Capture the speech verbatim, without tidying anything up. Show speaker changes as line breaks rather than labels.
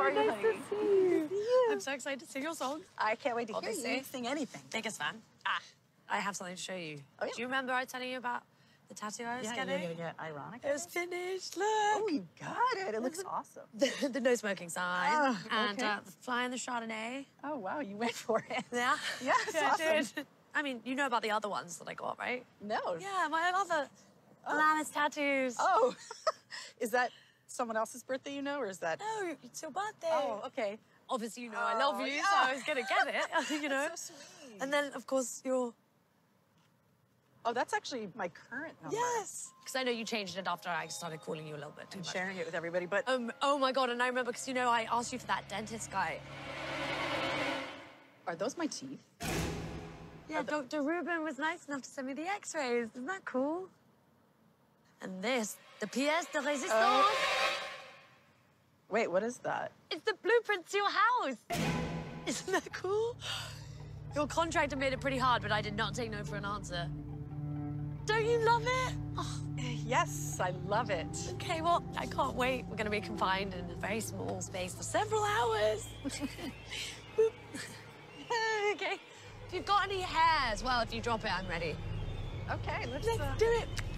are you,
nice
honey?
to see you.
See you.
I'm so excited to sing your song.
I can't wait to
Obviously.
hear you sing anything.
Biggest fan. Ah, I have something to show you.
Oh, yeah.
Do you remember I was telling you about the tattoo I was
Yeah,
getting?
yeah, yeah, yeah. Ironic.
It was finished. Look.
Oh, you got it. It looks awesome.
The, the no smoking sign
Oh,
and
okay.
uh, the fly in the Chardonnay.
Oh, wow. You went for it.
Yeah.
Yeah, it's
yeah,
awesome.
I did. I mean, you know about the other ones that I got, right?
No.
Yeah, my other Alanis tattoos.
Oh. Is that someone else's birthday you know, or is that?
No, it's your birthday.
Oh, okay.
Obviously, you know I love
Oh,
you,
yeah.
so I was gonna get it. You know.
That's so sweet.
And then, of course, your
Oh, that's actually my current number.
yes, because I know you changed it after I started calling you a little bit too
I'm
much.
sharing it with everybody, but
Um. Oh my god! And I remember because you know I asked you for that dentist guy.
are those my teeth?
Yeah, Doctor Rubin was nice enough to send me the X-rays. Isn't that cool? And this, the pièce de résistance.
Uh, Wait, what is that?
It's the blueprint to your house. Isn't that cool? Your contractor made it pretty hard, but I did not take no for an answer. Don't you love it? Oh,
Yes, I love it.
okay, well, I can't wait. We're going to be confined in a very small space for several hours. Boop. Okay. If you've got any hairs, well, if you drop it, I'm ready.
Okay, let's,
Let's
uh...
do it.